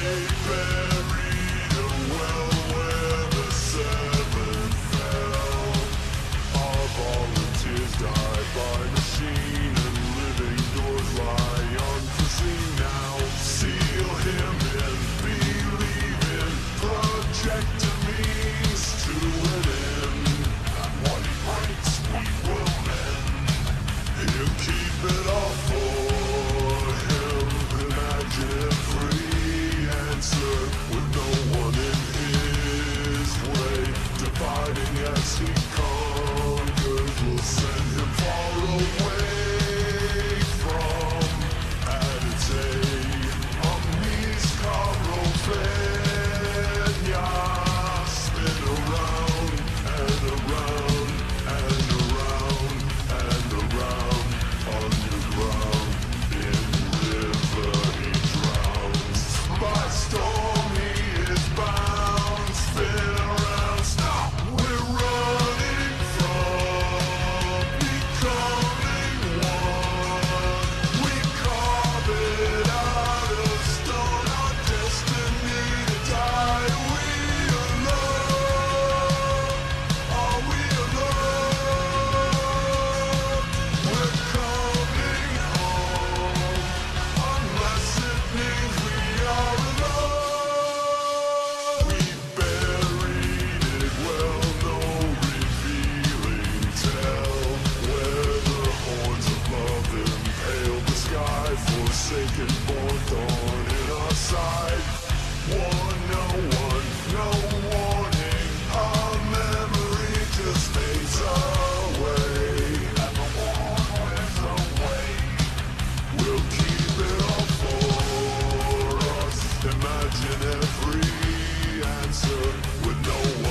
buried a well where the seven fell. Our volunteers die by machine, and living doors lie unforeseen now. Seal him in, believe in, project a means to an end. And what he breaks, we will mend. He'll keep it all for him. Imagine a free answer with no one in his way. Dividing as he conquers, we'll send him far away from Aditei. Omnis caro venia, spin around and around and around and around. Underground, in river he drowns. By storm he is bound. Spin around, stop. We're running from becoming one. We carve it out of stone. Our destiny to die. We alone. Are we alone? We're coming home, unless it means we are alone. We buried it well, no revealing tell, where the horns of love impale the sky, forsaken, born thorn in our side. No warning, our memory just fades away, and the worn wears away. We'll keep it all for us. Imagine every answer with no